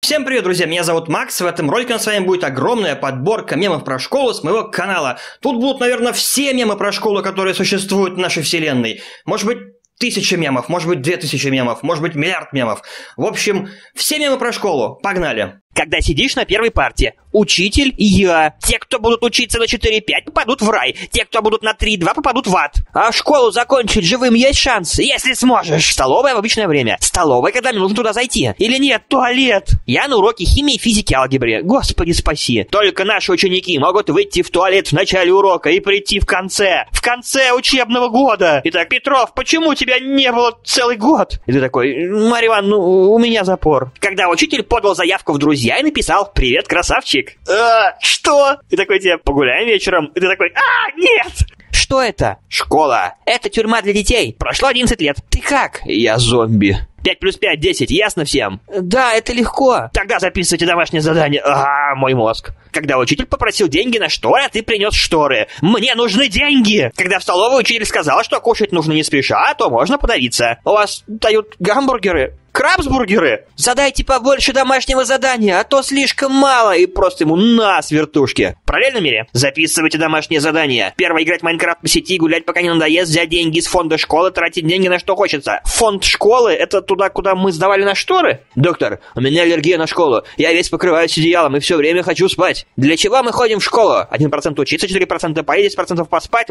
Всем привет, друзья, меня зовут Макс, в этом ролике с вами будет огромная подборка мемов про школу с моего канала. Тут будут, наверное, все мемы про школу, которые существуют в нашей вселенной. Может быть, 1000 мемов, может быть, 2000 мемов, может быть, миллиард мемов. В общем, все мемы про школу, погнали. Когда сидишь на первой парте, учитель и я. Те, кто будут учиться на 4,5, попадут в рай. Те, кто будут на 3,2, попадут в ад. А школу закончить живым есть шанс, если сможешь. Столовая в обычное время. Столовая, когда мне нужно туда зайти. Или нет, туалет. Я на уроке химии, физики, алгебры. Господи, спаси. Только наши ученики могут выйти в туалет в начале урока и прийти в конце. В конце учебного года. Итак, Петров, почему тебя не было целый год? И ты такой: Марья Ивановна, у меня запор. Когда учитель подал заявку в друзья и написал: «Привет, красавчик». Что? И такой: тебе погуляем вечером. И ты такой: нет! Что это? Школа. Это тюрьма для детей. Прошло 11 лет. Ты как? Я зомби. 5 плюс 5, 10, ясно всем? Да, это легко. Тогда записывайте домашнее задание. Мой мозг. Когда учитель попросил деньги на шторы, а ты принес шторы. Мне нужны деньги. Когда в столовой учитель сказал, что кушать нужно не спеша, то можно подавиться. У вас дают гамбургеры? Крабсбургеры? Задайте побольше домашнего задания, а то слишком мало. И просто ему на с вертушки. В параллельном мире записывайте домашнее задание. Первое: играть в Майнкрафт по сети, гулять пока не надоест, взять деньги из фонда школы, тратить деньги на что хочется. Фонд школы — это туда, куда мы сдавали на шторы? Доктор, у меня аллергия на школу. Я весь покрываюсь одеялом и все время хочу спать. Для чего мы ходим в школу? 1% учиться, 4% поесть, 10% поспать,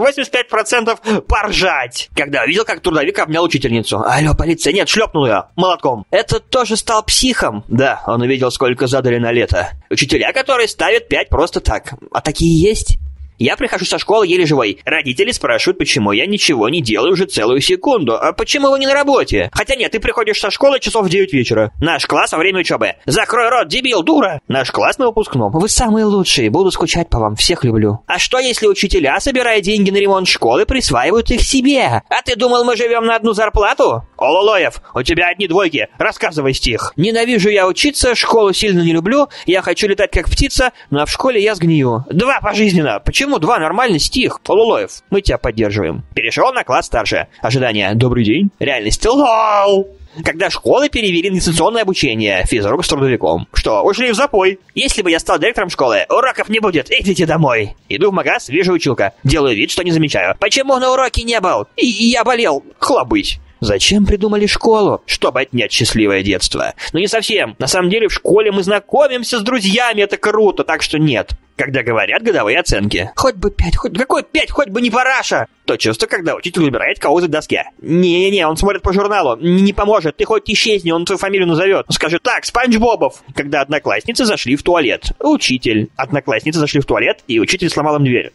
85% поржать. Когда увидел, как трудовик обнял учительницу. Алло, полиция, нет, шлепнул ее молотком. Этот тоже стал психом. Да, он увидел, сколько задали на лето. Учителя, которые ставят 5 просто так. А такие есть? Я прихожу со школы еле живой. Родители спрашивают, почему я ничего не делаю уже целую секунду. А почему вы не на работе? Хотя нет, ты приходишь со школы часов в 9 вечера. Наш класс во время учебы. Закрой рот, дебил, дура. Наш класс на выпускном. Вы самые лучшие, буду скучать по вам, всех люблю. А что, если учителя, собирая деньги на ремонт школы, присваивают их себе? А ты думал, мы живем на одну зарплату? Ололоев, у тебя одни двойки. Рассказывай стих. Ненавижу я учиться, школу сильно не люблю. Я хочу летать как птица, но в школе я сгнию. 2 пожизненно. Почему 2? Нормальный стих. Ололоев, мы тебя поддерживаем. Перешел на класс старше. Ожидание: добрый день. Реальность: лол. Когда школы перевели на дистанционное обучение, физрук с трудовиком. Что, ушли в запой? Если бы я стал директором школы, уроков не будет, идите домой. Иду в магаз, вижу училка. Делаю вид, что не замечаю. Почему на уроке не был? И я болел. Хлобысь. Зачем придумали школу? Чтобы отнять счастливое детство. Но не совсем. На самом деле в школе мы знакомимся с друзьями, это круто, так что нет. Когда говорят годовые оценки. Хоть бы 5, какой 5, хоть бы не параша. То чувство, когда учитель выбирает кого за доске. Не-не-не, он смотрит по журналу. Не поможет, ты хоть исчезни, он твою фамилию назовет. Он скажет: так, Спанч Бобов. Когда одноклассницы зашли в туалет. Учитель. Одноклассницы зашли в туалет, и учитель сломал им дверь.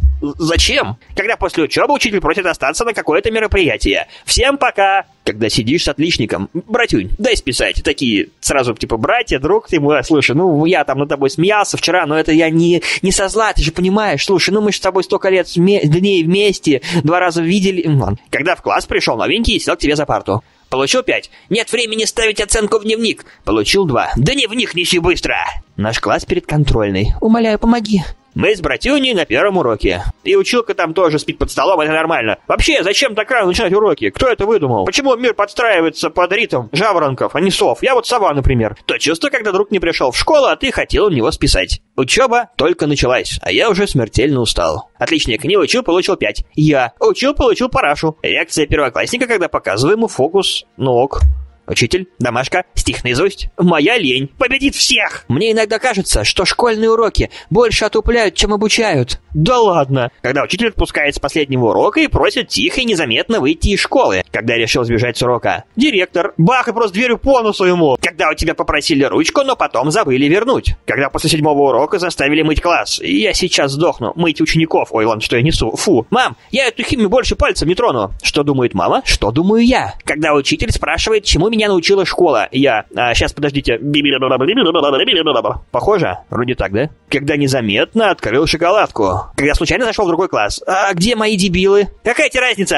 Зачем? Когда после учебы учитель просит остаться на какое-то мероприятие. Всем пока. Когда сидишь с отличником: братюнь, дай списать. Такие сразу типа: братья, друг ты мой, слушай, я там над тобой смеялся вчера, но это я не со зла, ты же понимаешь. Слушай, мы же с тобой столько лет дней вместе, 2 раза видели. Когда в класс пришел новенький и сел к тебе за парту. Получил 5. Нет времени ставить оценку в дневник. Получил 2. Дневник неси быстро. Наш класс перед контрольной. Умоляю, помоги. Мы с братюней на первом уроке. И училка там тоже спит под столом, это нормально. Вообще, зачем так рано начинать уроки? Кто это выдумал? Почему мир подстраивается под ритм жаворонков, а не сов? Я вот сова, например. То чувство, когда друг не пришел в школу, а ты хотел у него списать. Учеба только началась, а я уже смертельно устал. Отличник не учил, получил 5. Я учил, получил парашу. Реакция первоклассника, когда показываю ему фокус ног. Учитель, домашка, стих наизусть. Моя лень победит всех. Мне иногда кажется, что школьные уроки больше отупляют, чем обучают. Да ладно. Когда учитель отпускает с последнего урока и просит тихо и незаметно выйти из школы. Когда решил сбежать с урока. Директор, бах, и просто дверью по носу ему. Когда у тебя попросили ручку, но потом забыли вернуть. Когда после 7-го урока заставили мыть класс. Я сейчас сдохну. Мыть учеников. Ой, ладно, что я несу. Фу. Мам, я эту химию больше пальцем не трону. Что думает мама? Что думаю я? Когда учитель спрашивает, чему меня научила школа. Я. Сейчас, подождите. Похоже? Вроде так, да? Когда незаметно открыл шоколадку. Когда случайно зашел в другой класс. А где мои дебилы? Какая тебе разница?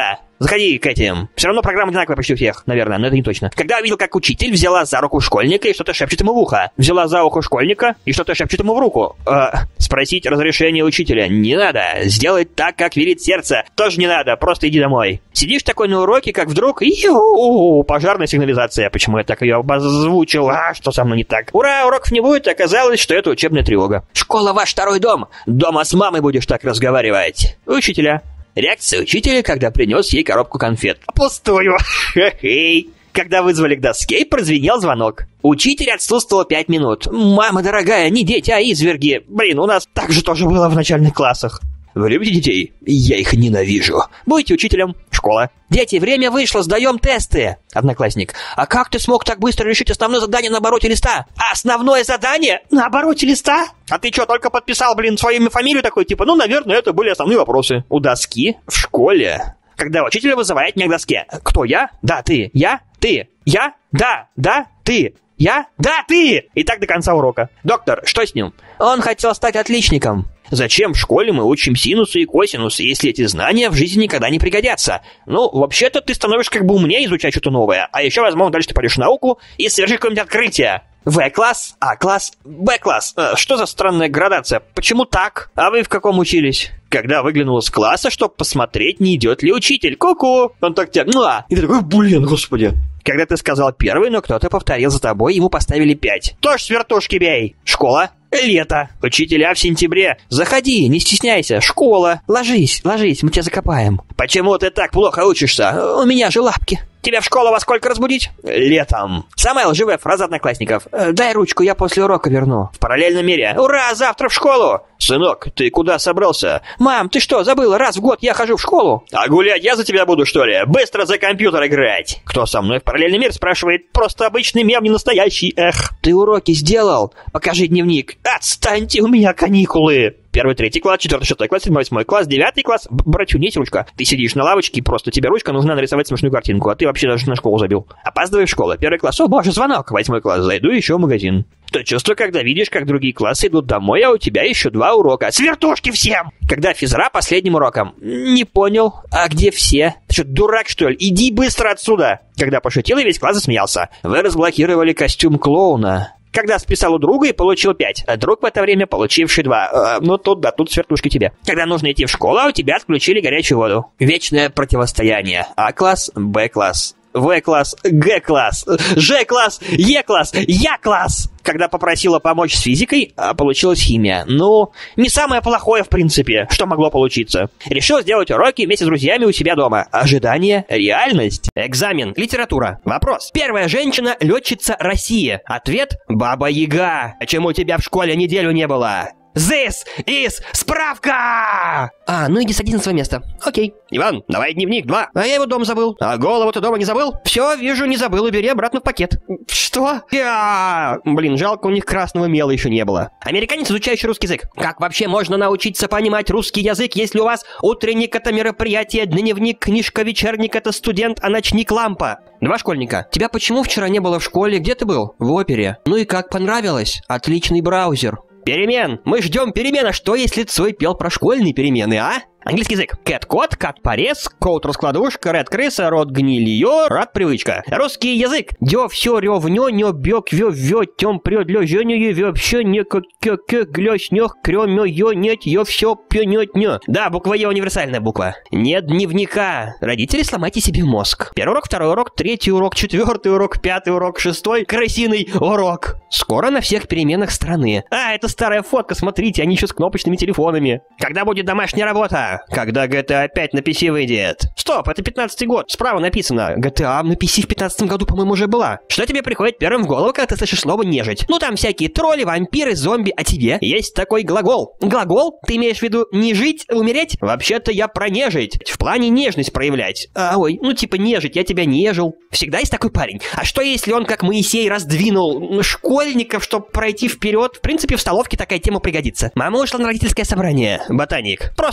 Заходи к этим. Все равно программа одинаковая почти у всех, наверное, но это не точно. Когда увидел, как учитель взяла за руку школьника и что-то шепчет ему в ухо. Взяла за ухо школьника и что-то шепчет ему в руку. Спросить разрешение учителя не надо. Сделать так, как велит сердце, тоже не надо. Просто иди домой. Сидишь такой на уроке, как вдруг... Пожарная сигнализация. Почему я так ее обозвучил? Что со мной не так? Ура, уроков не будет. Оказалось, что это учебная тревога. Школа ваш второй дом. Дома с мамой будешь так разговаривать. Учителя. Реакция учителя, когда принес ей коробку конфет. Пустую. Хе-хей. Когда вызвали к доске, прозвенел звонок. Учитель отсутствовал 5 минут. Мама дорогая, не дети, а изверги. Блин, у нас так же тоже было в начальных классах. Вы любите детей? Я их ненавижу. Будете учителем. Школа. Дети, время вышло, сдаем тесты. Одноклассник. А как ты смог так быстро решить основное задание на обороте листа? Основное задание? На обороте листа? А ты что, только подписал, свою фамилию такой, типа, наверное, это были основные вопросы. У доски? В школе? Когда учитель вызывает меня к доске. Кто, я? Да, ты. Я? Ты. Я? Да, ты. Я? Да, ты! И так до конца урока. Доктор, что с ним? Он хотел стать отличником. Зачем в школе мы учим синусы и косинусы, если эти знания в жизни никогда не пригодятся? Вообще-то ты становишься умнее, изучать что-то новое. А еще, возможно, дальше ты пойдешь в науку и совершишь какое-нибудь открытие. В-класс, А-класс, Б-класс. Что за странная градация? Почему так? А вы в каком учились? Когда выглянул из класса, чтобы посмотреть, не идет ли учитель. Ку-ку! Он так тебя... И ты такой, господи. Когда ты сказал первый, но кто-то повторил за тобой, ему поставили 5. Тоже с вертушки бей. Школа. Лето. Учителя в сентябре. Заходи, не стесняйся. Школа. Ложись, мы тебя закопаем. Почему ты так плохо учишься? У меня же лапки. Тебя в школу во сколько разбудить? Летом. Самая лживая фраза одноклассников. Дай ручку, я после урока верну. В параллельном мире. Ура, завтра в школу. Сынок, ты куда собрался? Мам, ты что, забыла? Раз в год я хожу в школу. А гулять я за тебя буду, что ли? Быстро за компьютер играть. Кто со мной в параллельный мир спрашивает? Просто обычный мем, не настоящий. Ты уроки сделал? Покажи дневник. Отстаньте, у меня каникулы. 1, 3 класс, 4, 6 класс, 7, 8 класс, 9 класс. Братью, есть ручка? Ты сидишь на лавочке, просто тебе ручка нужна нарисовать смешную картинку, а ты вообще даже на школу забил. Опаздывай в школу. 1 класс, о боже, звонок. 8 класс, зайду еще в магазин. То чувство, когда видишь, как другие классы идут домой, а у тебя еще 2 урока. С вертушки всем! Когда физра последним уроком. Не понял. А где все? Ты что, дурак, что ли? Иди быстро отсюда! Когда пошутил, и весь класс засмеялся. Вы разблокировали костюм клоуна. Когда списал у друга и получил 5, а друг в это время получивший 2. Тут с вертушки тебе. Когда нужно идти в школу, а у тебя отключили горячую воду. Вечное противостояние. А-класс, Б-класс. В-класс, Г-класс, Ж-класс, Е-класс, Я-класс. Когда попросила помочь с физикой, получилась химия. Не самое плохое, в принципе, что могло получиться. Решил сделать уроки вместе с друзьями у себя дома. Ожидание, реальность. Экзамен, литература. Вопрос. Первая женщина-летчица России. Ответ – Баба Яга. Почему тебя в школе неделю не было? This is справка! Иди садись на свое место. Окей. Иван, давай дневник 2. А я его дома забыл. А голову ты дома не забыл? Все, вижу, не забыл, убери обратно в пакет. Что? Жалко, у них красного мела еще не было. Американец, изучающий русский язык. Как вообще можно научиться понимать русский язык, если у вас утренник — это мероприятие, дневник, книжка, вечерник — это студент, а ночник — лампа? 2 школьника. Тебя почему вчера не было в школе? Где ты был? В опере. И как, понравилось? Отличный браузер. Перемен! Мы ждем перемен, а что если Цой пел про школьные перемены, а? Английский язык. Кэт-кот, кат-порез, коут-раскладушка, ред-крыса, рот-гнилье, рад-привычка. Русский язык. Дё, всё, рёв, нё, нё, бёк, вё, вё, тём, прё, длё, жё, нё, вё, всё, не, кё, глё, снёх, крё, мё, ё, нет, ё, всё, пё, нёт, нё. Да, буква Е универсальная буква. Нет дневника. Родители, сломайте себе мозг. 1 урок, 2 урок, 3 урок, 4 урок, 5 урок, 6 крысиный урок. Скоро на всех переменах страны. Это старая фотка, смотрите, они еще с кнопочными телефонами. Когда будет домашняя работа? Когда GTA 5 на PC выйдет? Стоп, это 15-й год. Справа написано. GTA на PC в 15-м году, по-моему, уже была. Что тебе приходит первым в голову, когда ты слышишь слово «нежить»? Там всякие тролли, вампиры, зомби, а тебе есть такой глагол. Глагол? Ты имеешь в виду не жить, умереть? Вообще-то я про нежить. В плане нежность проявлять. Нежить, я тебя нежил. Всегда есть такой парень. А что если он, как Моисей, раздвинул школьников, чтобы пройти вперед? В принципе, в столовке такая тема пригодится. Мама ушла на родительское собрание. Ботаник. Просто кайфует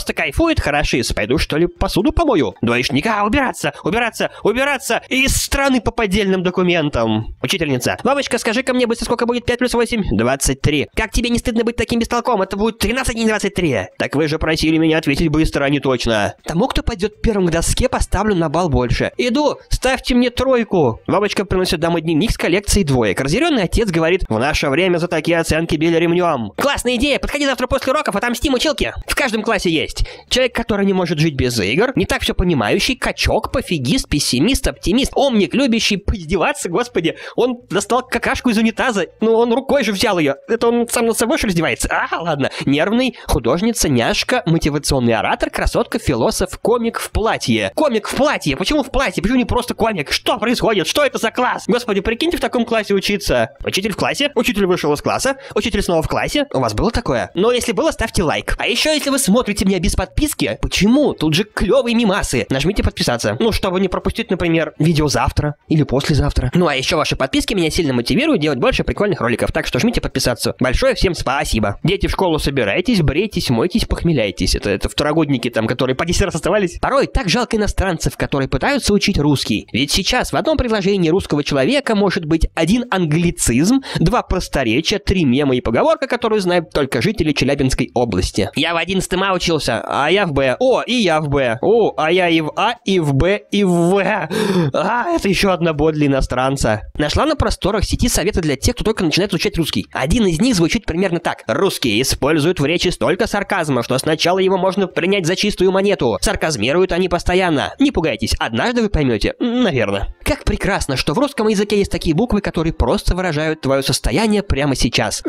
будет, хорошист. Пойду, что ли, посуду помою? Двоечника, убираться, убираться, убираться из страны по поддельным документам. Учительница. Бабочка, скажи-ка мне быстро, сколько будет 5 плюс 8? 23. Как тебе не стыдно быть таким бестолковым? Это будет 13, не 23. Так вы же просили меня ответить быстро, а не точно. Тому, кто пойдет первым к доске, поставлю на балл больше. Иду, ставьте мне 3. Бабочка приносит домой дневник с коллекцией двоек. Разъяренный отец говорит: в наше время за такие оценки били ремнем. Классная идея, подходи завтра после уроков, отомстим училке. В каждом классе есть человек, который не может жить без игр, не так все понимающий, качок, пофигист, пессимист, оптимист, умник, любящий поиздеваться, господи. Он достал какашку из унитаза, ну он рукой же взял ее. Это он сам над собой что ли издевается? Ладно. Нервный, художница, няшка, мотивационный оратор, красотка, философ, комик в платье. Комик в платье? Почему в платье? Почему не просто комик? Что происходит? Что это за класс? Господи, прикиньте в таком классе учиться. Учитель в классе, учитель вышел из класса, учитель снова в классе. У вас было такое? Но если было, ставьте лайк. А еще, если вы смотрите меня без подписки, почему? Тут же клевые мимасы. Нажмите подписаться. Ну, чтобы не пропустить, например, видео завтра или послезавтра. Ну, а еще ваши подписки меня сильно мотивируют делать больше прикольных роликов, так что жмите подписаться. Большое всем спасибо. Дети в школу собирайтесь, брейтесь, мойтесь, похмеляйтесь. Это второгодники там, которые по 10 раз оставались. Порой так жалко иностранцев, которые пытаются учить русский. Ведь сейчас в одном предложении русского человека может быть 1 англицизм, 2 просторечия, 3 мема и поговорка, которую знают только жители Челябинской области. Я в 11 А учился, а я в Б. О, и я в Б. О, а я и в А, и в Б, и в В. Это еще одна боль для иностранца. Нашла на просторах сети советы для тех, кто только начинает изучать русский. Один из них звучит примерно так. Русские используют в речи столько сарказма, что сначала его можно принять за чистую монету. Сарказмируют они постоянно. Не пугайтесь, однажды вы поймете. Наверное. Как прекрасно, что в русском языке есть такие буквы, которые просто выражают твое состояние прямо сейчас.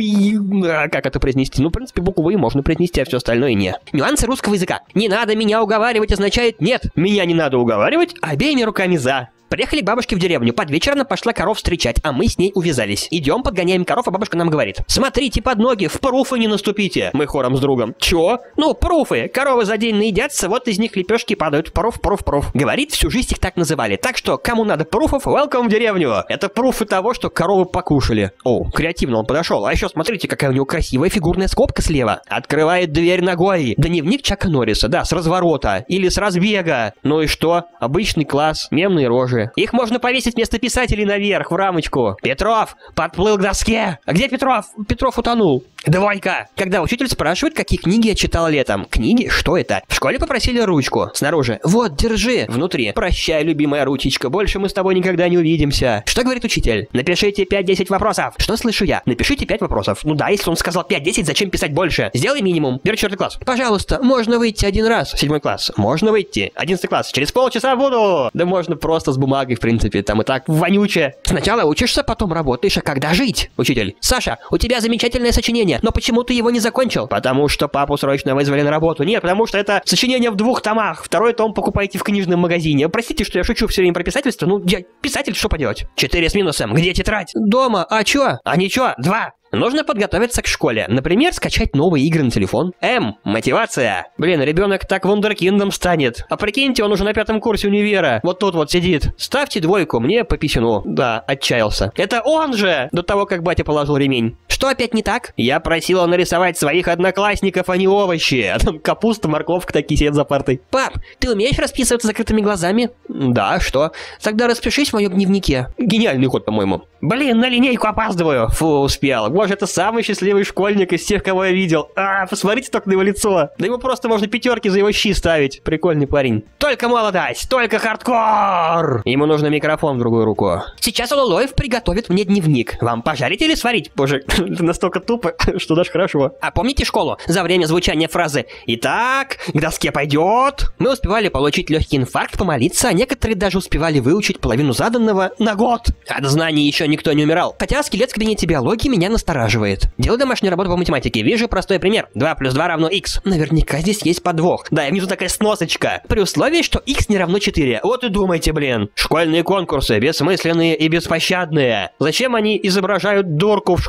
Как это произнести? Ну, в принципе, букву «и» можно произнести, а все остальное не. Нюансы русского языка. «Не надо меня уговаривать» означает «нет, меня не надо уговаривать, обеими руками за». Приехали к бабушке в деревню. Под вечер она пошла коров встречать, а мы с ней увязались. Идем, подгоняем коров, а бабушка нам говорит: смотрите под ноги, в пруфы не наступите. Мы хором с другом: чё? Ну, пруфы. Коровы за день наедятся, вот из них лепешки падают. Пруф. Говорит, всю жизнь их так называли. Так что, кому надо пруфов, welcome в деревню. Это пруфы того, что коровы покушали. О, креативно он подошел. А еще смотрите, какая у него красивая фигурная скобка слева. Открывает дверь ногой. Дневник Чака Норриса, да, с разворота. Или с разбега. Ну и что? Обычный класс, мемные рожи. Их можно повесить вместо писателей наверх, в рамочку. Петров подплыл к доске. А где Петров? Петров утонул. 2. Когда учитель спрашивает, какие книги я читал летом. Книги? Что это? В школе попросили ручку. Снаружи: вот, держи. Внутри: прощай, любимая ручечка, больше мы с тобой никогда не увидимся. Что говорит учитель? Напишите 5-10 вопросов. Что слышу я? Напишите 5 вопросов. Ну да, если он сказал 5-10, зачем писать больше? Сделай минимум. Бери 4 класс. Пожалуйста, можно выйти 1 раз. 7 класс. Можно выйти. 11 класс. Через полчаса буду. Да можно просто с бумагой, в принципе, там и так вонючее. Сначала учишься, потом работаешь, а когда жить? Учитель: Саша, у тебя замечательное сочинение, но почему ты его не закончил? Потому что папу срочно вызвали на работу. Нет, потому что это сочинение в 2 томах. 2 том покупаете в книжном магазине. Простите, что я шучу все время про писательство, ну я писатель, что поделать? 4 с минусом. Где тетрадь? Дома. А чё? А ничего. 2. Нужно подготовиться к школе. Например, скачать новые игры на телефон. Мотивация. Блин, ребенок так вундеркиндом станет. А прикиньте, он уже на 5 курсе универа. Вот тут вот сидит. Ставьте 2, мне по писюну. Да, отчаялся. Это он же! До того, как батя положил ремень. Что опять не так? Я просила нарисовать своих одноклассников, а не овощи. А там капуста, морковка такие сидят за партой. Пап, ты умеешь расписываться закрытыми глазами? Да, что? Тогда распишись в моем дневнике. Гениальный ход, по-моему. Блин, на линейку опаздываю. Фу, успел. Боже, это самый счастливый школьник из тех, кого я видел. Посмотрите только на его лицо. Да ему просто можно 5 за его щи ставить. Прикольный парень. Только молодость, только хардкор. Ему нужно микрофон в другую руку. Сейчас Улулоев приготовит мне дневник. Вам пожарить или сварить? Боже, это настолько тупо, что даже хорошо. А помните школу? За время звучания фразы «Итак, к доске пойдет». Мы успевали получить легкий инфаркт, помолиться, а некоторые даже успевали выучить половину заданного на год. От знаний еще никто не умирал. Хотя скелет в кабинете биологии меня настораживает. Делаю домашнюю работу по математике. Вижу простой пример. 2 + 2 равно x. Наверняка здесь есть подвох. Да, и внизу такая сносочка. При условии, что x не равно 4. Вот и думайте, блин. Школьные конкурсы бессмысленные и беспощадные. Зачем они изображают дурку в школе,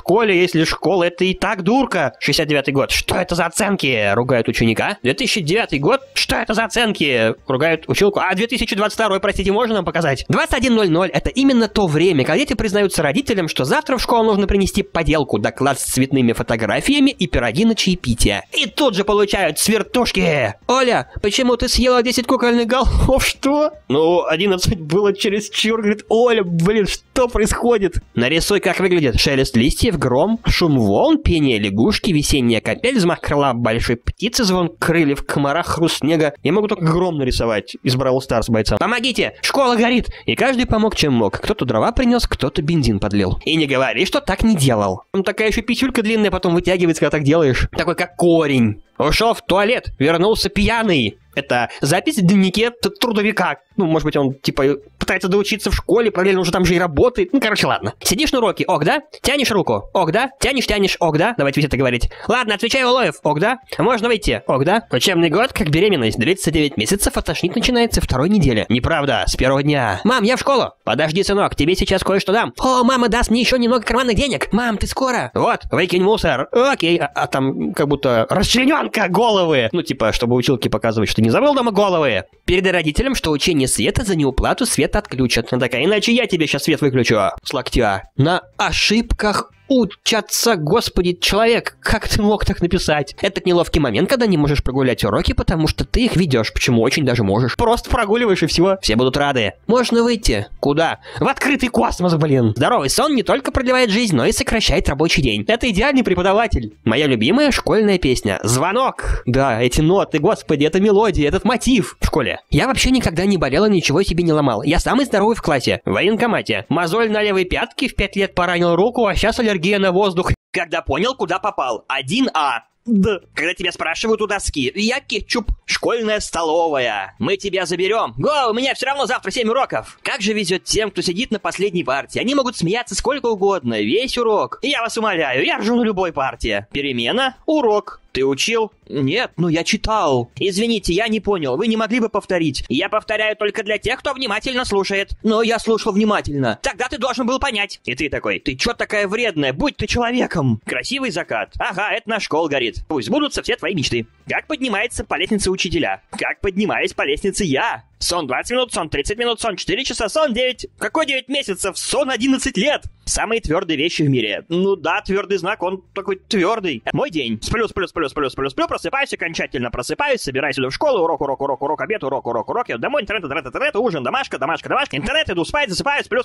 если школа это и так дурка. 69-й год. Что это за оценки? Ругают ученика. 2009 год. Что это за оценки? Ругают училку. А 2022, простите, можно нам показать? 21:00 это именно то время, когда дети признаются родителям, что завтра в школу нужно принести поделку, доклад с цветными фотографиями и пироги на чаепитие. И тут же получают свертушки. Оля, почему ты съела 10 кукольных голов? Что? Ну, 11 было чересчур. Говорит, Оля, блин, что происходит? Нарисуй, как выглядит шелест листьев, гром, шум волн, пение лягушки, весенняя капель, взмах крыла большой птицы, звон крыльев, комара, хруст снега. Я могу только гром нарисовать из Бравл Старс бойца. Помогите, школа горит. И каждый помог, чем мог. Кто-то дрова принес, кто-то бензин подлил. И не говори, что так не делал. Там такая еще писюлька длинная, потом вытягивается, когда так делаешь. Такой, как корень. Ушел в туалет, вернулся пьяный. Это запись в дневнике трудовика. Ну, может быть, он, типа, пытается доучиться в школе, параллельно уже там же и работает. Ну, короче, ладно. Сидишь на уроке, ок, да? Тянешь руку, ок, да? Тянешь, ок, да? Давайте ведь это говорить. Ладно, отвечаю, Улоев, ок, да? Можно выйти, ок, да? Учебный год, как беременность, длится 9 месяцев, а тошнить начинается второй недели. Неправда, с первого дня. Мам, я в школу. Подожди, сынок, тебе сейчас кое-что дам. О, мама даст мне еще немного карманных денег. Мам, ты скоро? Вот, выкинь мусор. Окей, а там как будто расчлененка головы. Ну, типа, чтобы училке показывать, что не забыл дома головы. Передай родителям, что учение света за неуплату свет отключат. Она такая, иначе я тебе сейчас свет выключу. С локтя. На ошибках учатся, господи, человек, как ты мог так написать? Это неловкий момент, когда не можешь прогулять уроки, потому что ты их ведешь, почему очень даже можешь. Просто прогуливаешь и всего. Все будут рады. Можно выйти. Куда? В открытый космос, блин. Здоровый сон не только продлевает жизнь, но и сокращает рабочий день. Это идеальный преподаватель. Моя любимая школьная песня. Звонок. Да, эти ноты, господи, это мелодия, этот мотив в школе. Я вообще никогда не болела, ничего себе не ломал. Я самый здоровый в классе. В военкомате. Мозоль на левой пятке, в 5 лет поранил руку, а сейчас аллергия на воздух. Когда понял, куда попал. 1А. Да. Когда тебя спрашивают у доски. Я кетчуп. Школьная столовая. Мы тебя заберем. Го, у меня все равно завтра 7 уроков. Как же везет тем, кто сидит на последней партии. Они могут смеяться сколько угодно. Весь урок. Я вас умоляю, я ржу на любой партии. Перемена. Урок. Ты учил? Нет, ну я читал. Извините, я не понял, вы не могли бы повторить? Я повторяю только для тех, кто внимательно слушает. Но я слушал внимательно. Тогда ты должен был понять. И ты такой, ты чё такая вредная? Будь ты человеком. Красивый закат. Ага, это наш школ горит. Пусть сбудутся все твои мечты. Как поднимается по лестнице учителя? Как поднимаюсь по лестнице я? Сон 20 минут, сон 30 минут, сон 4 часа, сон 9. Какой 9 месяцев? Сон 11 лет. Самые твердые вещи в мире. Ну да, твердый знак, он такой твердый. Мой день. Сплю, просыпаюсь окончательно, просыпаюсь, собираюсь сюда в школу, урок, обед, урок, домой, интернет, ужин, домашка, интернет, иду спать, засыпаю, сплю.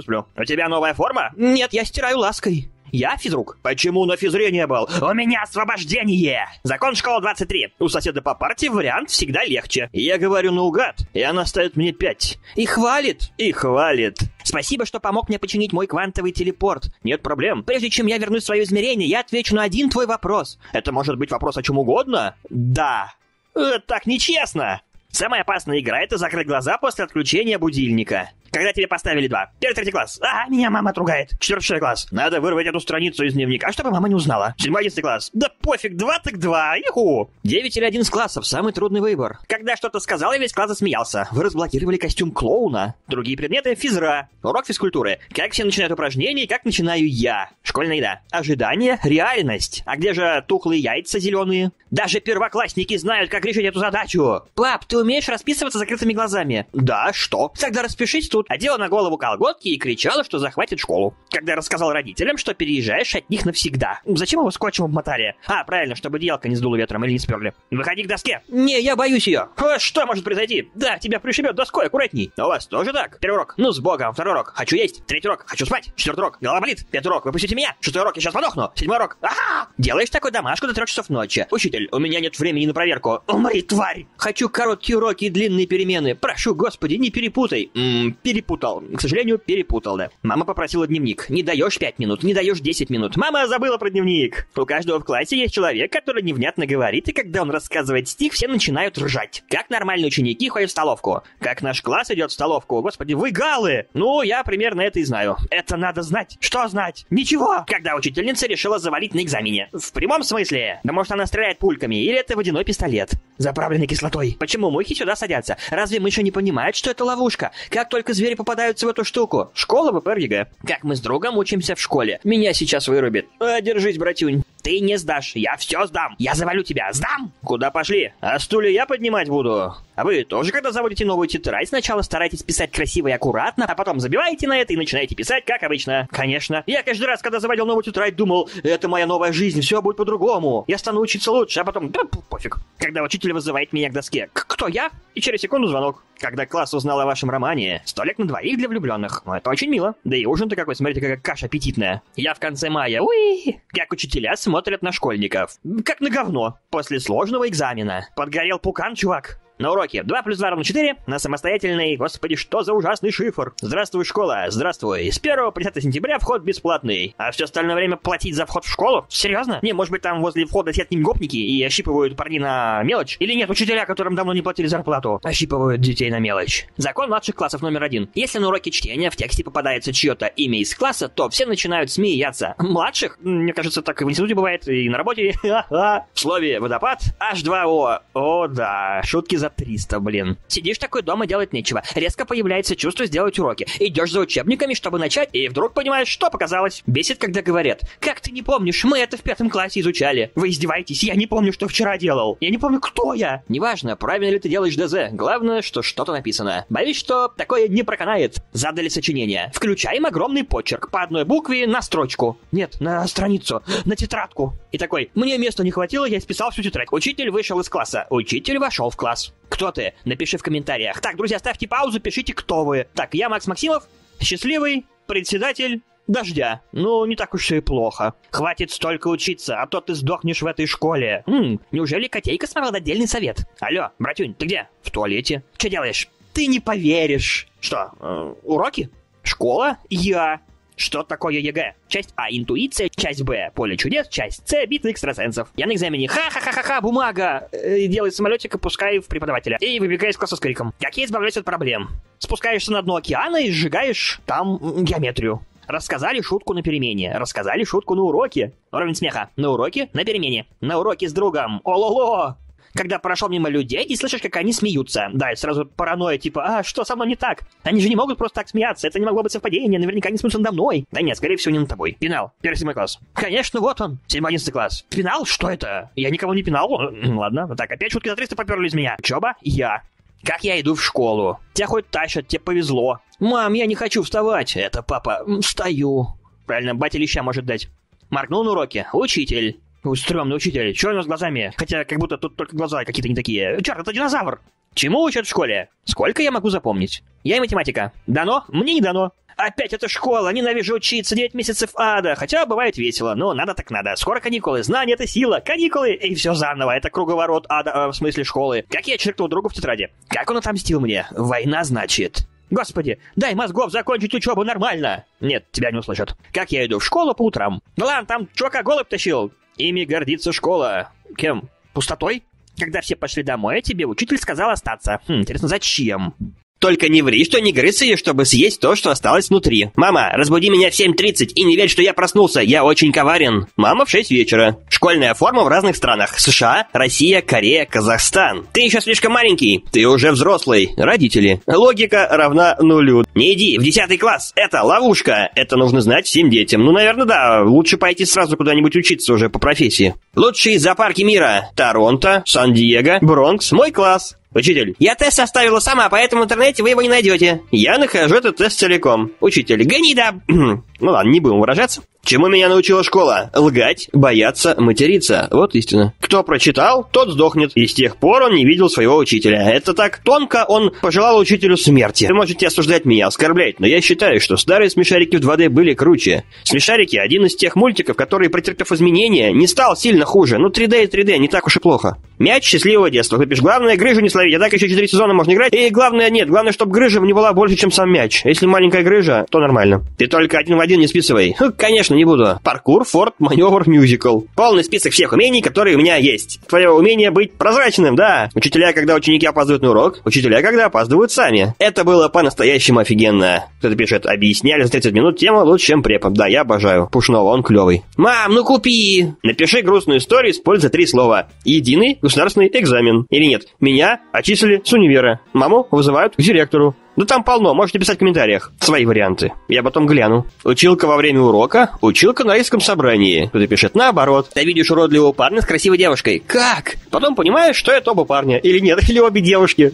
У тебя новая форма? Нет, я стираю лаской. Я физрук. Почему на физре не был? У меня освобождение. Закон школы 23. У соседа по партии вариант всегда легче. Я говорю наугад, и она ставит мне 5. И хвалит. Спасибо, что помог мне починить мой квантовый телепорт. Нет проблем. Прежде чем я вернусь в свое измерение, я отвечу на один твой вопрос. Это может быть вопрос о чем угодно? Да. Так нечестно. Самая опасная игра — это закрыть глаза после отключения будильника. Когда тебе поставили 2. 1-3 класс. А, меня мама отругает. 4-6 класс. Надо вырвать эту страницу из дневника, чтобы мама не узнала. 7-11 класс. Да пофиг, 2 так 2. Иху. 9 или 11 классов. Самый трудный выбор. Когда что-то сказал, и весь класс засмеялся. Вы разблокировали костюм клоуна. Другие предметы — физра. Урок физкультуры. Как все начинают упражнения и как начинаю я. Школьная еда. Ожидание, реальность. А где же тухлые яйца зеленые? Даже первоклассники знают, как решить эту задачу. Пап, ты умеешь расписываться закрытыми глазами? Да, что? Тогда распишись тут. Одела на голову колготки и кричала, что захватит школу. Когда рассказал родителям, что переезжаешь от них навсегда. Зачем его скотчем обмотали? А, правильно, чтобы одеялко не сдуло ветром или не сперли. Выходи к доске. Не, я боюсь ее. Что может произойти? Да, тебя пришибет доской, аккуратней. У вас тоже так? 1 урок. Ну, с богом. 2 урок. Хочу есть. 3 урок. Хочу спать. 4 урок. Голова болит. 5 урок. Выпустите меня. 6 урок. Я сейчас подохну. 7 урок. Делаешь такую домашку до 3 часов ночи. Учитель, у меня нет времени на проверку. Умри, тварь. Хочу короткие уроки и длинные перемены. Прошу, господи, не перепутай. Перепутал. К сожалению, перепутал, да. Мама попросила дневник. Не даешь 5 минут, не даешь 10 минут. Мама забыла про дневник. У каждого в классе есть человек, который невнятно говорит, и когда он рассказывает стих, все начинают ржать. Как нормальные ученики ходят в столовку. Как наш класс идет в столовку. Господи, вы галы! Ну, я примерно это и знаю. Это надо знать. Что знать? Ничего! Когда учительница решила завалить на экзамене. смысле? В прямом смысле? Да может она стреляет пульками, или это водяной пистолет, заправленный кислотой. Почему мухи сюда садятся? Разве мыши не понимают, что это ловушка? Как только звери попадаются в эту штуку? Школа ВПР ЕГЭ. Как мы с другом учимся в школе. Меня сейчас вырубит. Держись, братюнь. Ты не сдашь, я все сдам. Я завалю тебя, сдам. Куда пошли? А стулья я поднимать буду. А вы тоже, когда заводите новую тетрадь, сначала старайтесь писать красиво и аккуратно, а потом забиваете на это и начинаете писать, как обычно. Конечно. Я каждый раз, когда заводил новую тетрадь, думал, это моя новая жизнь, все будет по-другому. Я стану учиться лучше, а потом, да пофиг. Когда учитель вызывает меня к доске. Кто я? И через секунду звонок. Когда класс узнал о вашем романе, столик на двоих для влюбленных. Ну, это очень мило. Да и ужин-то какой, смотрите, какая каша аппетитная. Я в конце мая, уи, как учителя смотрят на школьников. Как на говно. После сложного экзамена. Подгорел пукан, чувак. На уроке 2 + 2 = 4, на самостоятельный, господи, что за ужасный шифр. Здравствуй, школа, здравствуй. С 1 по 10 сентября вход бесплатный. А все остальное время платить за вход в школу? Серьезно? Не, может быть там возле входа сидят гопники и ощипывают парней на мелочь? Или нет, учителя, которым давно не платили зарплату, ощипывают детей на мелочь? Закон младших классов номер 1. Если на уроке чтения в тексте попадается чье-то имя из класса, то все начинают смеяться. Младших? Мне кажется, так и в институте бывает, и на работе. В слове водопад H2O. О, да, шутки за 300, блин. Сидишь такой дома, делать нечего. Резко появляется чувство сделать уроки. Идешь за учебниками, чтобы начать, и вдруг понимаешь, что показалось. Бесит, когда говорят: как ты не помнишь, мы это в 5 классе изучали. Вы издеваетесь, я не помню, что вчера делал. Я не помню, кто я. Неважно, правильно ли ты делаешь ДЗ. Главное, что что-то написано. Боюсь, что такое не проканает. Задали сочинение. Включаем огромный почерк. По одной букве на строчку. Нет, на страницу. На тетрадку. И такой: мне места не хватило, я списал всю тетрадь. Учитель вышел из класса. Учитель вошел в класс. Кто ты? Напиши в комментариях. Так, друзья, ставьте паузу, пишите, кто вы. Так, я Макс Максимов, счастливый председатель Дождя. Ну, не так уж и плохо. Хватит столько учиться, а то ты сдохнешь в этой школе. Неужели котейка смогла дать дельный совет? Алло, братюнь, ты где? В туалете. Что делаешь? Ты не поверишь. Что, уроки? Школа? Я. Что такое ЕГЭ? Часть А — интуиция, часть Б — поле чудес, часть С — битва экстрасенсов. Я на экзамене ха-ха-ха-ха-ха, бумага. Делай самолетик, опускай в преподавателя. И выбегай из класса с криком: как я избавляюсь от проблем? Спускаешься на дно океана и сжигаешь там геометрию. Рассказали шутку на перемене. Рассказали шутку на уроке. Уровень смеха. На уроке, на перемене. На уроке с другом. О-ло-ло! Когда прошел мимо людей и слышишь, как они смеются. Да, это сразу паранойя, типа: что со мной не так? Они же не могут просто так смеяться, это не могло быть совпадение, наверняка они смеются надо мной. Да нет, скорее всего, не над тобой. Пенал, 1-7 класс. Конечно, вот он, 7-11 класс. Пенал? Что это? Я никого не пенал. Ладно, так, опять шутки за 300 поперли из меня. Учеба? Я. Как я иду в школу? Тебя хоть тащат, тебе повезло. Мам, я не хочу вставать. Это папа. Встаю. Правильно, батя леща может дать. Моргнул на уроке. Учитель. Стрёмный учитель, чё у него с глазами? Хотя как будто тут только глаза какие-то не такие. Чёрт, это динозавр! Чему учат в школе? Сколько я могу запомнить? Я и математика. Дано? Мне не дано. Опять эта школа, ненавижу учиться, 9 месяцев ада. Хотя бывает весело, но надо так надо. Скоро каникулы, знание — это сила. Каникулы, и все заново. Это круговорот ада, в смысле школы. Как я черкнул другу в тетради. Как он отомстил мне? Война, значит. Господи, дай мозгов закончить учебу нормально. Нет, тебя не услышат. Как я иду в школу по утрам? Ну ладно, там чувака голубь тащил. Ими гордится школа. Кем? Пустотой? Когда все пошли домой, тебе учитель сказал остаться. Интересно, зачем? Только не ври, что не грыз ее, чтобы съесть то, что осталось внутри. Мама, разбуди меня в 7:30 и не верь, что я проснулся. Я очень коварен. Мама в 6 вечера. Школьная форма в разных странах. США, Россия, Корея, Казахстан. Ты еще слишком маленький. Ты уже взрослый. Родители. Логика равна нулю. Не иди в 10 класс. Это ловушка. Это нужно знать всем детям. Ну, наверное, да. Лучше пойти сразу куда-нибудь учиться уже по профессии. Лучшие зоопарки мира. Торонто, Сан-Диего, Бронкс. Мой класс. Учитель: я тест составила сама, поэтому в интернете вы его не найдете. Я нахожу этот тест целиком. Учитель: гони, да. Ну ладно, не будем выражаться. Чему меня научила школа? Лгать, бояться, материться. Вот истина. Кто прочитал, тот сдохнет. И с тех пор он не видел своего учителя. Это так тонко он пожелал учителю смерти. Вы можете осуждать меня, оскорблять, но я считаю, что старые смешарики в 2D были круче. Смешарики — один из тех мультиков, который, претерпев изменения, не стал сильно хуже. Ну, 3D и 3D не так уж и плохо. Мяч счастливого детства. Ты пишешь: главное, грыжу не словить, а так еще 4 сезона можно играть. И главное, нет, главное, чтобы грыжа не была больше, чем сам мяч. Если маленькая грыжа, то нормально. Ты только 1 в 1 не списывай. Конечно, не буду. Паркур, форт, маневр, мюзикл. Полный список всех умений, которые у меня есть. Твое умение быть прозрачным, да. Учителя, когда ученики опаздывают на урок. Учителя, когда опаздывают сами. Это было по-настоящему офигенно. Кто-то пишет, объясняли за 30 минут тему лучше, чем препод. Да, я обожаю. Пушного, он клевый. Мам, ну купи! Напиши грустную историю, используя 3 слова. Единый государственный экзамен. Или нет, меня отчислили с универа. Маму вызывают к директору. Да там полно, можете писать в комментариях свои варианты. Я потом гляну. Училка во время урока, училка на родительском собрании. Кто-то пишет наоборот. Ты видишь уродливого парня с красивой девушкой. Как? Потом понимаешь, что это оба парня. Или нет, или обе девушки.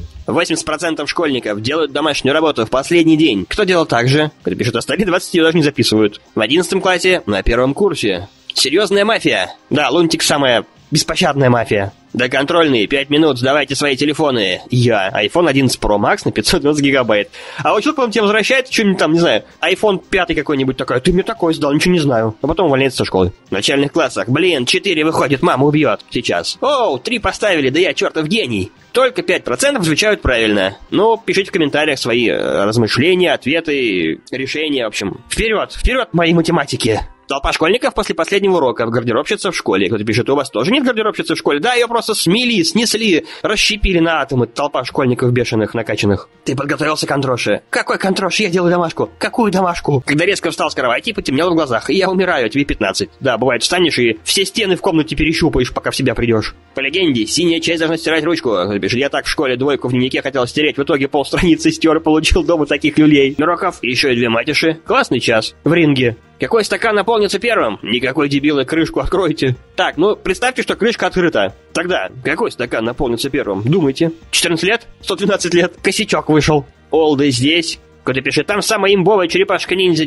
80% школьников делают домашнюю работу в последний день. Кто делал так же? Кто-то пишет, остальные 20 ее даже не записывают. В 11 классе, на 1 курсе. Серьезная мафия. Да, Лунтик самая беспощадная мафия. Да контрольные, 5 минут, сдавайте свои телефоны. Я, iPhone 11 Pro Max на 512 гигабайт. А училка потом тебе возвращает, что-нибудь там, не знаю, iPhone 5 какой-нибудь такой. Ты мне такой сдал, ничего не знаю. А потом увольняется со школы. В начальных классах, 4 выходит, мама убьет сейчас. 3 поставили, да я чертов гений. Только 5% отвечают правильно. Ну, пишите в комментариях свои размышления, ответы, решения, в общем. Вперед, мои математики. Толпа школьников после последнего урока. Гардеробщица в школе. Кто-то пишет, у вас тоже нет гардеробщицы в школе? Да, ее просто смели, снесли, расщепили на атомы. Толпа школьников бешеных, накачанных. Ты подготовился к контроше? Какой контрош? Я делаю домашку. Какую домашку? Когда резко встал с кровати и потемнело в глазах. И я умираю, тебе 15. Да, бывает, встанешь и все стены в комнате перещупаешь, пока в себя придешь. По легенде, синяя часть должна стирать ручку. Кто-то пишет, я так в школе 2 в дневнике хотел стереть. В итоге полстраницы стер и получил дома таких люлей. Уроков, еще и 2 матиши. Классный час. В ринге. Какой стакан наполнится первым? Никакой дебилы, крышку откройте. Так, ну представьте, что крышка открыта. Тогда, какой стакан наполнится первым? Думайте. 14 лет? 112 лет? Косячок вышел. Олды здесь. Кто-то пишет, там самая имбовая черепашка-ниндзя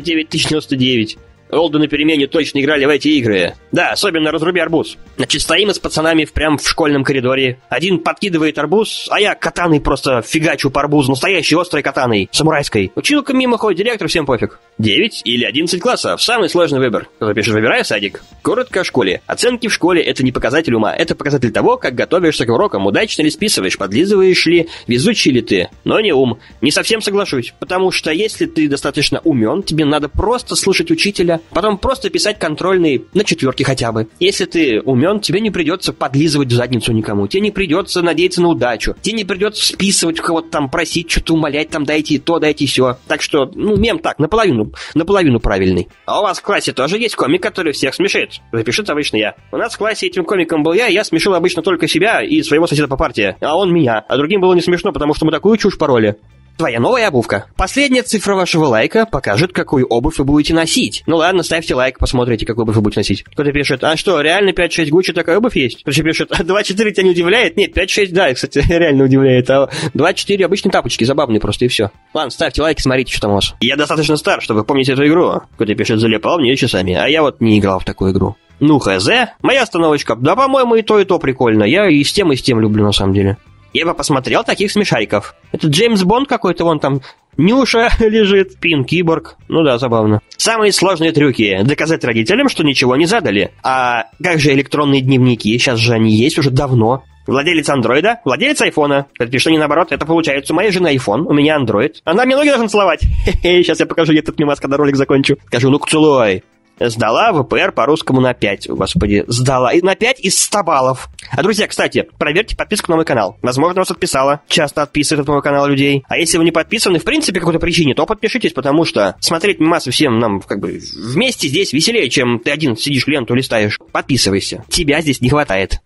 9099. Олды на перемене точно играли в эти игры. Да, особенно разруби арбуз. Значит, стоим мы с пацанами прям в школьном коридоре. Один подкидывает арбуз, а я катаной просто фигачу по арбузу. Настоящей острой катаной, самурайской. Училка мимо ходит, директор, всем пофиг. 9 или 11 классов. Самый сложный выбор. Кто-то пишет, выбирай садик. Коротко о школе. Оценки в школе — это не показатель ума. Это показатель того, как готовишься к урокам. Удачно ли списываешь, подлизываешь ли, везучий ли ты. Но не ум. Не совсем соглашусь. Потому что если ты достаточно умен, тебе надо просто слушать учителя, потом просто писать контрольные на 4 хотя бы. Если ты умен, тебе не придется подлизывать задницу никому. Тебе не придется надеяться на удачу. Тебе не придется списывать кого-то там, просить, что-то умолять, там, дайте то, дайте сё. Так что, мем так, наполовину правильный. А у вас в классе тоже есть комик, который всех смешит? Запишет обычно я. У нас в классе этим комиком был я смешил обычно только себя и своего соседа по парте. А он меня. А другим было не смешно, потому что мы такую чушь пороли. Твоя новая обувка. Последняя цифра вашего лайка покажет, какую обувь вы будете носить. Ну ладно, ставьте лайк, посмотрите, какую обувь вы будете носить. Кто-то пишет, а что, реально 5-6 Гуччи такая обувь есть? Кто-то пишет, а 2-4 тебя не удивляет? Нет, 5-6, да, кстати, реально удивляет. А 2-4 обычные тапочки, забавные просто, и все. Ладно, ставьте лайки, смотрите, что там у вас. Я достаточно стар, чтобы помнить эту игру. Кто-то пишет, залипал мне часами, а я вот не играл в такую игру. Ну, хз. Моя остановочка. Да, по-моему, и то прикольно. Я и с тем люблю, на самом деле. Я бы посмотрел таких смешариков. Это Джеймс Бонд какой-то, вон там Нюша лежит, Пин Киборг. Ну да, забавно. Самые сложные трюки. Доказать родителям, что ничего не задали. А как же электронные дневники? Сейчас же они есть уже давно. Владелец андроида, владелец айфона. Это что не наоборот, это получается, у моей жены айфон, у меня андроид. Она мне ноги должна целовать. Хе-хе, сейчас я покажу ей этот мемас, когда ролик закончу. Скажу, ну-ка целуй. Сдала ВПР по-русскому на 5. Господи, сдала. И на 5 из 100 баллов. А, друзья, кстати, проверьте подписку на мой канал. Возможно, вас отписала. Часто отписывают от моего канала людей. А если вы не подписаны, в принципе, по какой-то причине, то подпишитесь, потому что смотреть мемасы всем нам, как бы, вместе здесь веселее, чем ты один сидишь, ленту листаешь. Подписывайся. Тебя здесь не хватает.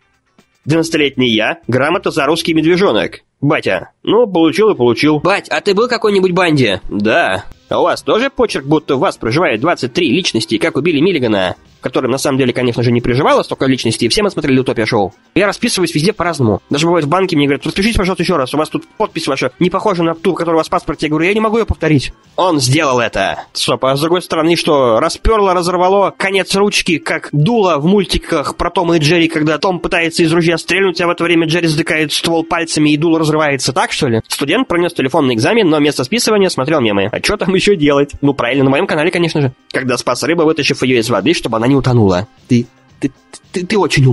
12-летний я. Грамота за русский медвежонок. Батя. Ну, получил и получил. Бать, а ты был в какой-нибудь банде? Да. А у вас тоже почерк, будто в вас проживает 23 личности, как убили Миллигана? Которым на самом деле, конечно же, не приживало столько личностей, и все мы смотрели «Утопия» шоу. Я расписываюсь везде по-разному. Даже бывает в банке мне говорят, распишитесь, пожалуйста, еще раз, у вас тут подпись ваша не похожа на ту, которая у вас в паспорте. Я говорю, я не могу ее повторить. Он сделал это. Стоп, а с другой стороны, что, расперло, разорвало конец ручки, как дуло в мультиках про Тома и Джерри, когда Том пытается из ружья стрельнуть, а в это время Джерри затыкает ствол пальцами, и дуло разрывается. Так, что ли? Студент пронес телефонный экзамен, но вместо списывания смотрел мемы. А что там еще делать? Ну, правильно, на моем канале, конечно же. Когда спас рыбу, вытащив ее из воды, чтобы она не утонула. Ты очень умный.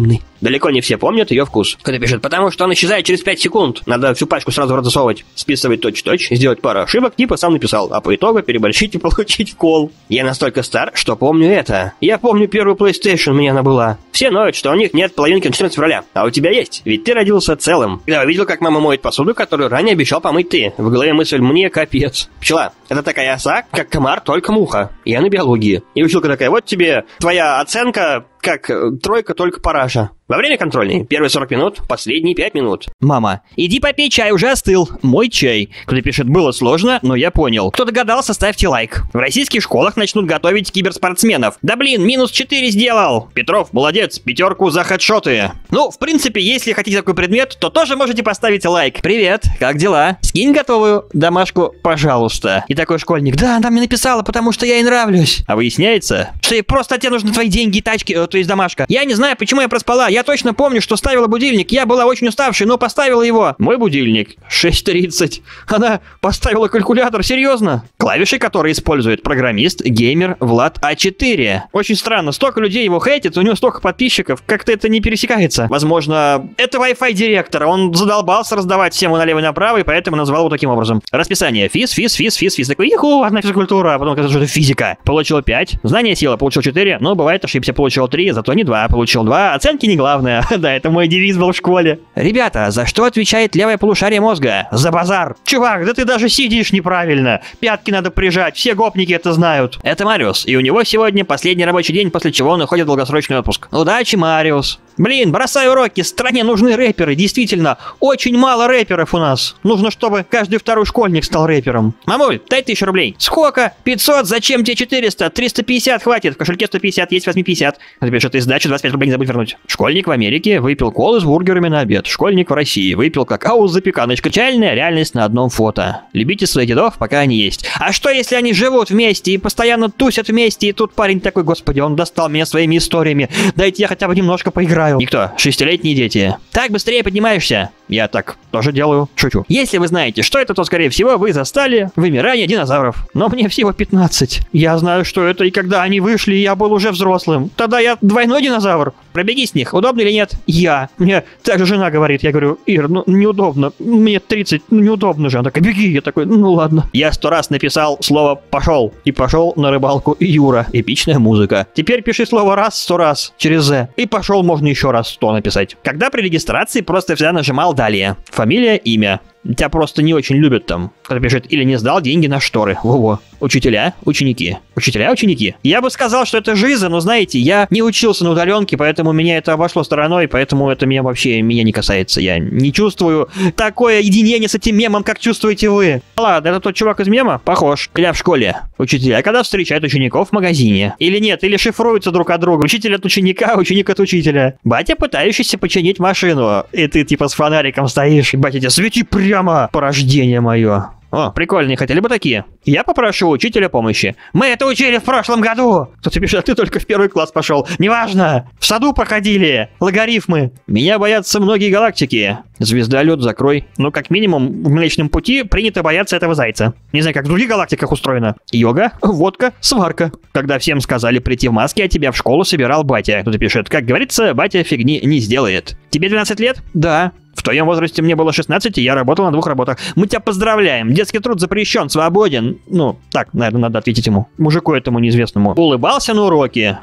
Далеко не все помнят ее вкус. Кто-то пишет, потому что он исчезает через 5 секунд. Надо всю пачку сразу в рот засовывать. Списывать точь-в-точь, сделать пару ошибок, типа сам написал, а по итогу переборщить и получить вкол. Я настолько стар, что помню это. Я помню первую PlayStation, у меня она была. Все ноют, что у них нет половинки на 14 февраля. А у тебя есть, ведь ты родился целым. Я увидел, как мама моет посуду, которую ранее обещал помыть ты. В голове мысль, мне капец. Пчела, это такая оса, как комар, только муха. Я на биологии. И училка такая, вот тебе твоя оценка, как тройка, только параша. Во время контрольной первые 40 минут, последние 5 минут. Мама, иди попей чай, уже остыл. Мой чай. Кто-то пишет, было сложно, но я понял. Кто догадался, ставьте лайк. В российских школах начнут готовить киберспортсменов. Да блин, -4 сделал. Петров, молодец, 5 за хедшоты. Ну, в принципе, если хотите такой предмет, то тоже можете поставить лайк. Привет, как дела? Скинь готовую домашку, пожалуйста. И такой школьник, да, она мне написала, потому что я ей нравлюсь. А выясняется, что ей просто тебе нужны твои деньги и тачки, то есть домашка. Я не знаю, почему я проспала. Я точно помню, что ставила будильник. Я была очень уставшей, но поставила его. Мой будильник 6:30. Она поставила калькулятор, серьезно? Клавиши, которые использует программист, геймер Влад А4. Очень странно, столько людей его хейтит, у него столько подписчиков, как-то это не пересекается. Возможно, это Wi-Fi директор. Он задолбался раздавать всем налево и направо, и поэтому назвал его таким образом. Расписание. Физ. Такой, иху, одна физкультура, а потом оказалось, что это физика. Получил 5. Знание сила, получил 4, но бывает ошибся, получил 3, зато не 2, получил 2. Оценки не главное. Да, это мой девиз был в школе. Ребята, за что отвечает левое полушарие мозга? За базар. Чувак, да ты даже сидишь неправильно. Пятки надо прижать, все гопники это знают. Это Мариус, и у него сегодня последний рабочий день, после чего он уходит в долгосрочный отпуск. Удачи, Мариус. Блин, бросай уроки, стране нужны рэперы, действительно. Очень мало рэперов у нас. Нужно, чтобы каждый второй школьник стал рэпером. Мамуль, дай 1000 рублей. Сколько? 500, зачем тебе 400? 350 хватит, в кошельке 150, есть 850. Ты пишешь, ты сдачу 25 рублей не забудь вернуть. Школьник в Америке выпил колу с бургерами на обед. Школьник в России выпил какао с запеканочкой. Печальная реальность на одном фото. Любите своих дедов, пока они есть. А что, если они живут вместе и постоянно тусят вместе, и тут парень такой, господи, он достал меня своими историями. Дайте я хотя бы немножко поиграю. Никто. 6-летние дети. Так быстрее поднимаешься. Я так тоже делаю. Шучу. Если вы знаете, что это, то, скорее всего, вы застали вымирание динозавров. Но мне всего 15. Я знаю, что это, и когда они вышли, я был уже взрослым. Тогда я двойной динозавр. Пробеги с них. Удобно или нет? Я. Мне также жена говорит. Я говорю, Ир, ну неудобно. Мне 30, ну неудобно же. Она такая, беги. Я такой, ну ладно. Я 100 раз написал слово «пошел». И пошел на рыбалку Юра. Эпичная музыка. Теперь пиши слово «раз» 100 раз. Через «з». И пошел можно еще раз 100 написать. Когда при регистрации просто всегда нажимал «далее». Фамилия, имя. Тебя просто не очень любят там. Кто-то пишет, или не сдал деньги на шторы. Во-во. Учителя, ученики. Учителя, ученики. Я бы сказал, что это жиза, но знаете, я не учился на удаленке, поэтому меня это обошло стороной, поэтому это меня не касается. Я не чувствую такое единение с этим мемом, как чувствуете вы. Ладно, это тот чувак из мема? Похож. Я в школе. Учителя, когда встречают учеников в магазине. Или нет, или шифруются друг от друга. Учитель от ученика, ученик от учителя. Батя, пытающийся починить машину. И ты типа с фонариком стоишь. И батя тебе, свети прямо, порождение мое. О, прикольно, не хотели бы такие? Я попрошу учителя помощи. Мы это учили в прошлом году. Кто-то пишет, а ты только в 1 класс пошел. Неважно. В саду проходили. Логарифмы. Меня боятся многие галактики. Звездолет закрой. Ну, как минимум, в Млечном Пути принято бояться этого зайца. Не знаю, как в других галактиках устроено. Йога, водка, сварка. Когда всем сказали прийти в маске, а тебя в школу собирал батя. Кто-то пишет, как говорится, батя фигни не сделает. Тебе 12 лет? Да. В твоем возрасте мне было 16, и я работал на 2 работах. Мы тебя поздравляем. Детский труд запрещен, свободен. Ну, так, наверное, надо ответить ему. Мужику этому неизвестному. Улыбался на уроке.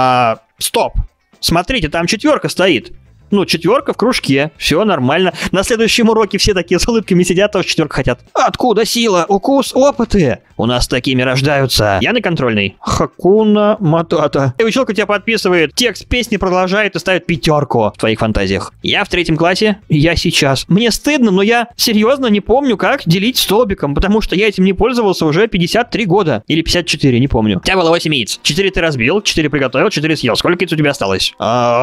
Стоп. Смотрите, там 4 стоит. Ну, 4 в кружке, все нормально. На следующем уроке все такие с улыбками сидят, тоже 4 хотят. Откуда сила, укус, опыты? У нас такими рождаются. Я на контрольной. Хакуна Матата. И училка тебя подписывает, текст песни продолжает и ставит 5 в твоих фантазиях. Я в 3 классе, я сейчас. Мне стыдно, но я серьезно не помню, как делить столбиком, потому что я этим не пользовался уже 53 года. Или 54, не помню. У тебя было 8 яиц. 4 ты разбил, 4 приготовил, 4 съел. Сколько яиц у тебя осталось?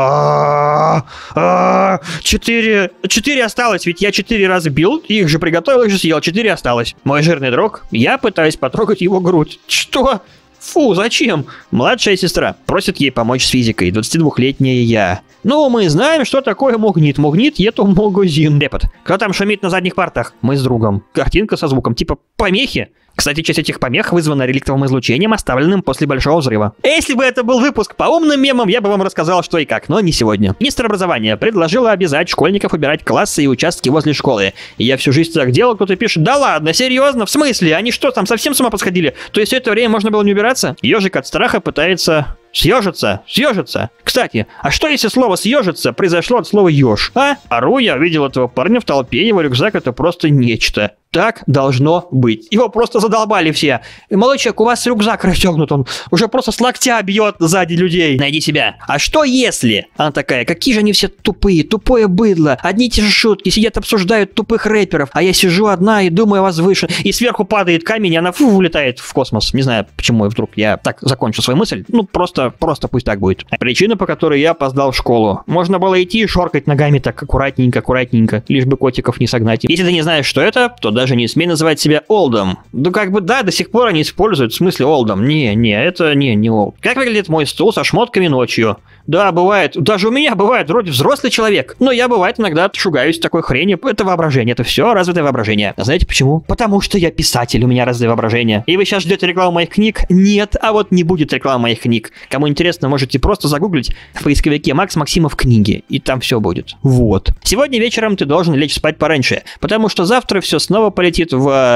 4 осталось, ведь я 4 разбил, их же приготовил, их же съел, 4 осталось. Мой жирный друг, я пытаюсь потрогать его грудь. Что? Фу, зачем? Младшая сестра просит ей помочь с физикой, 22-летняя я. Ну, мы знаем, что такое магнит. Магнит, это магазин. Репот. Кто там шумит на задних партах? Мы с другом. Картинка со звуком, типа помехи. Кстати, часть этих помех вызвана реликтовым излучением, оставленным после Большого взрыва. Если бы это был выпуск по умным мемам, я бы вам рассказал, что и как, но не сегодня. Министр образования предложила обязать школьников убирать классы и участки возле школы. И я всю жизнь так делал, кто-то пишет: да ладно, серьезно, в смысле? Они что, там совсем с ума посходили? То есть все это время можно было не убираться? Ежик от страха пытается... Съежиться. Кстати, а что если слово съежиться произошло от слова еж, а? Ору, я видел этого парня в толпе, его рюкзак — это просто нечто. Так должно быть. Его просто задолбали все. Молодой человек, у вас рюкзак расстегнут, он уже просто с локтя бьет сзади людей. Найди себя. А что если? Она такая: какие же они все тупые, тупое быдло. Одни и те же шутки, сидят, обсуждают тупых рэперов, а я сижу одна и думаю о возвышенном. И сверху падает камень, и она улетает в космос. Не знаю, почему вдруг я так закончу свою мысль. Ну, просто пусть так будет. Причина, по которой я опоздал в школу. Можно было идти и шоркать ногами так аккуратненько, лишь бы котиков не согнать. Если ты не знаешь, что это, то даже не смей называть себя олдом. Ну, как бы, да, до сих пор они используют в смысле олдом. Это не олд. Как выглядит мой стул со шмотками ночью? Да, бывает. Даже у меня бывает, вроде взрослый человек. Но я, бывает, иногда шугаюсь такой хренью. Это воображение, это все развитое воображение. А знаете почему? Потому что я писатель, у меня развитое воображение. И вы сейчас ждете рекламу моих книг? Нет, а вот не будет рекламы моих книг. Кому интересно, можете просто загуглить в поисковике «Макс Максимов книги», и там все будет. Вот. Сегодня вечером ты должен лечь спать пораньше, потому что завтра все снова полетит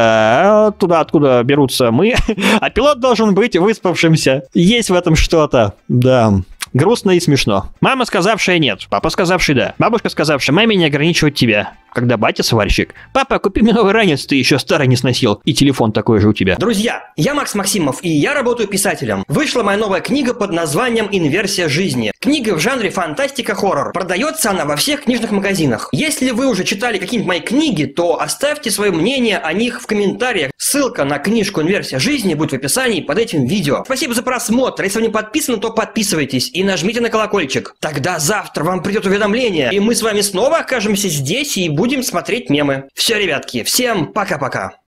в... туда, откуда берутся мы, а пилот должен быть выспавшимся. Есть в этом что-то. Да. Грустно и смешно. Мама, сказавшая нет, папа, сказавший да. Бабушка, сказавшая: маме не ограничивать тебя. Когда батя сварщик: папа, купи мне новый ранец, ты еще старый не сносил. И телефон такой же у тебя. Друзья, я Макс Максимов, и я работаю писателем. Вышла моя новая книга под названием «Инверсия жизни». Книга в жанре фантастика-хоррор. Продается она во всех книжных магазинах. Если вы уже читали какие-нибудь мои книги, то оставьте свое мнение о них в комментариях. Ссылка на книжку «Инверсия жизни» будет в описании под этим видео. Спасибо за просмотр. Если вы не подписаны, то подписывайтесь и нажмите на колокольчик. Тогда завтра вам придет уведомление, и мы с вами снова окажемся здесь и будем смотреть мемы. Все, ребятки, всем пока-пока.